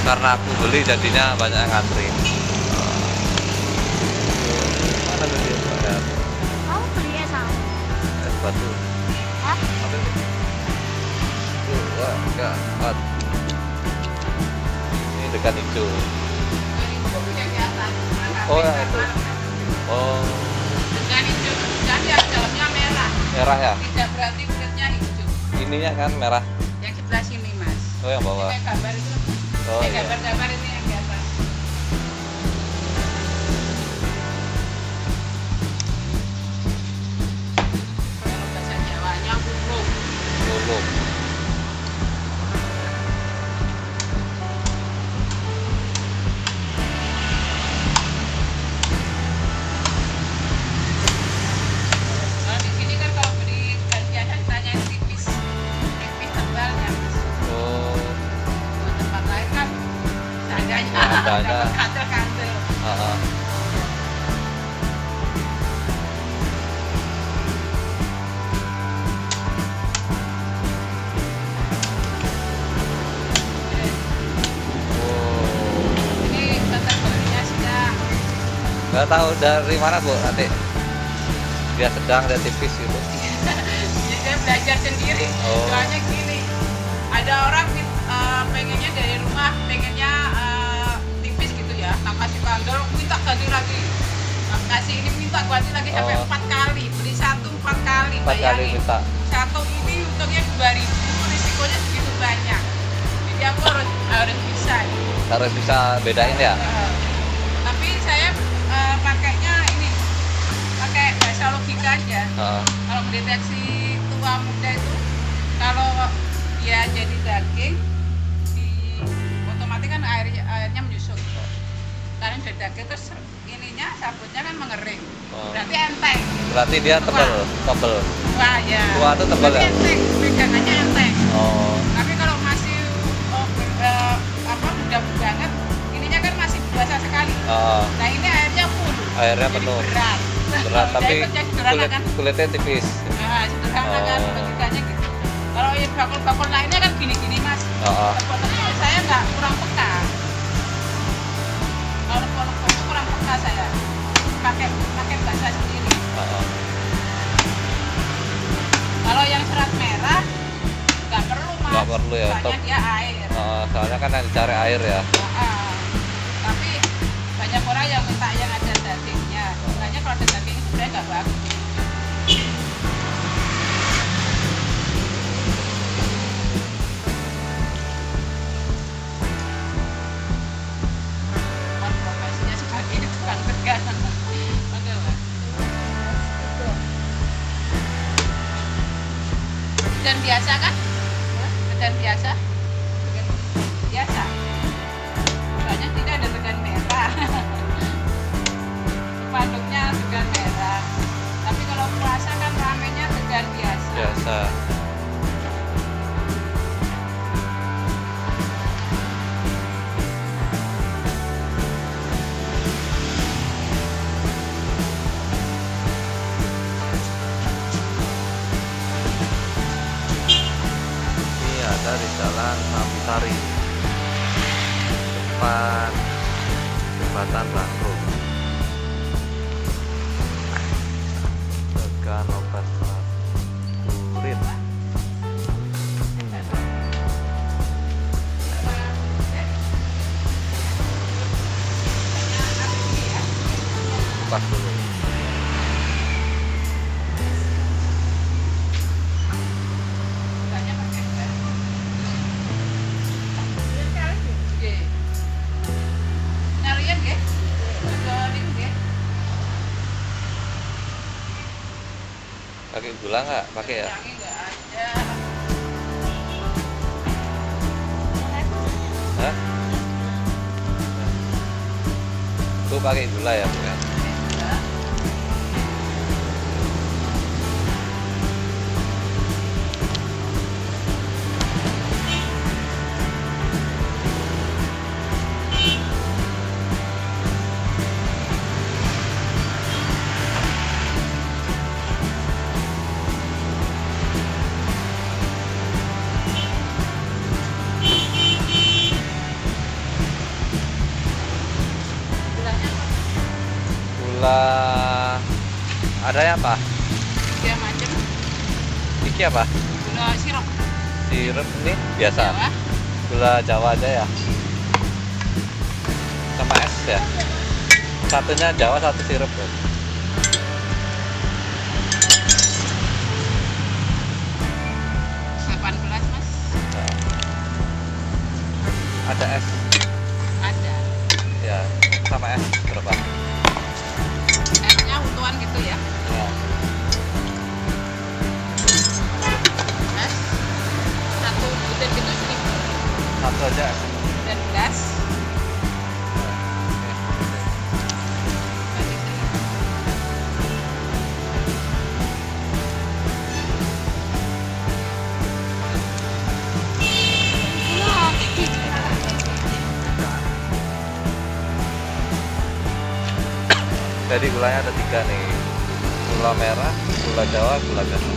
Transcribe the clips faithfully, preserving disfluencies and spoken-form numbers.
karena aku beli jadinya banyak yang ngantri. Mana tuh dia? Bayar. Kamu beli es sama? Es batu. Hah? Apa ini? Tuh, wah, enggak, empat. Ini dekat hijau. Oh, yang itu. Oh, Dengan hijau, jadi yang dalamnya merah. merah ya? Tidak berarti kulitnya hijau. Ininya kan merah. Yang sebelah sini, Mas. Oh, yang bawah. Kayak gambar itu. Oh, Kayak iya. gambar-gambar ini yang di atas. Kalau bahasa Jawanya ulung. Lulung. Kalau di sini kan kalau beli gantiannya ditanya tipis, tipis tebalnya, Mas. Oh, Di tempat lain kan seadanya, Seadanya. dapat kantel-kantel. ah, ah. Oh, Ini kategorinya sedang. nggak tahu dari mana Bu nanti. Dia sedang, dia tipis gitu. Jadi saya belajar sendiri. Oh. Soalnya gini, ada orang eh, pengennya dari rumah, pengennya eh, tipis gitu ya. Tak kasih kandel, minta ganti lagi. Tak kasih ini minta ganti lagi sampai Oh. empat kali. Beli satu empat kali. Empat kali Bayangin. minta. Satu ini untungnya dua ribu, risikonya segitu banyak. Jadi aku harus harus bisa. Harus bisa bedain ya. Eh, tapi saya eh, pakainya ini, pakai bahasa logika aja. Ah, Kalau mendeteksi tua muda itu, kalau dia jadi daging, di otomatis kan airnya, airnya menyusut. Karena udah daging terus ininya sabutnya kan mengering. Oh. Berarti enteng. berarti dia tebel, tebel. Wah ya. Tua itu tebal Berarti ya? enteng, pegangannya enteng. Oh, Tapi kalau masih oh, ber- eh, apa muda banget, ininya kan masih basah sekali. ah, Nah ini airnya full. airnya Jadi penuh. berat. Berat Jadi tapi kerja sederhana kulit kan. kulitnya tipis. Nah, sederhana kan Oh. logikanya gitu. Kalau yang bakul-bakul lainnya kan gini-gini Mas. Ah, ah. Tepung-tepung saya nggak kurang peka. Kalau tepung-tepung itu kurang peka saya. Pakai pakai bahasa sendiri. Ah, ah. Kalau yang serat merah nggak perlu Mas. Nggak perlu ya, Soalnya tep- dia air. Ah, soalnya kan yang dicari air ya. Ah, tapi banyak orang yang minta yang ada dagingnya. Makanya kalau ada daging itu sebenarnya nggak bagus. Kan profesinya sebagai tukang tegal. Oke, Mas. Dan biasa kan? Dan biasa? Tegan biasa. Soalnya tidak ada tegan merah. Panduknya tegan merah. Tapi kalau puasa kan ramenya tegan biasa. Biasa. Ini ada di Jalan Sambisari, depan jembatan Bangkrut. Tegan Lopas Kurit. Bukas dulu. Tanya pakai gas. Nggih. Nyarian nggih? Sudah ini nggih. Pakai gula nggak? Pakai ya? Yangi nggak ada. Hah? Tuh pakai gula ya, Bu ya? Enggak. Gula adanya apa? Tiga macam. Iki apa? Gula sirup. Sirup ini biasa. Jawa. Gula Jawa aja ya. Sama es ya. Satunya Jawa, satu sirup. Bro. delapan belas mas. Nah. Ada es. Ada. Ya, sama es berapa? Esnya utuhan gitu ya. Ya. Es satu butir gitu seribu. Satu aja. Dan gas. Jadi gulanya ada tiga nih, gula merah, gula Jawa, gula biasa.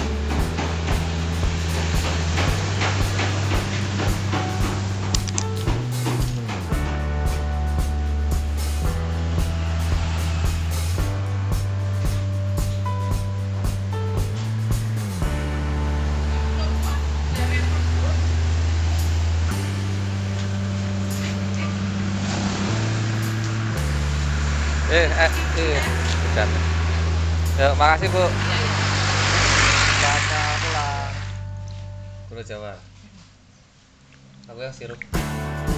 Eh, eh, eh, bukan. Ya, makasih Bu. Saatnya pulang. Gula Jawa. Aku yang sirup.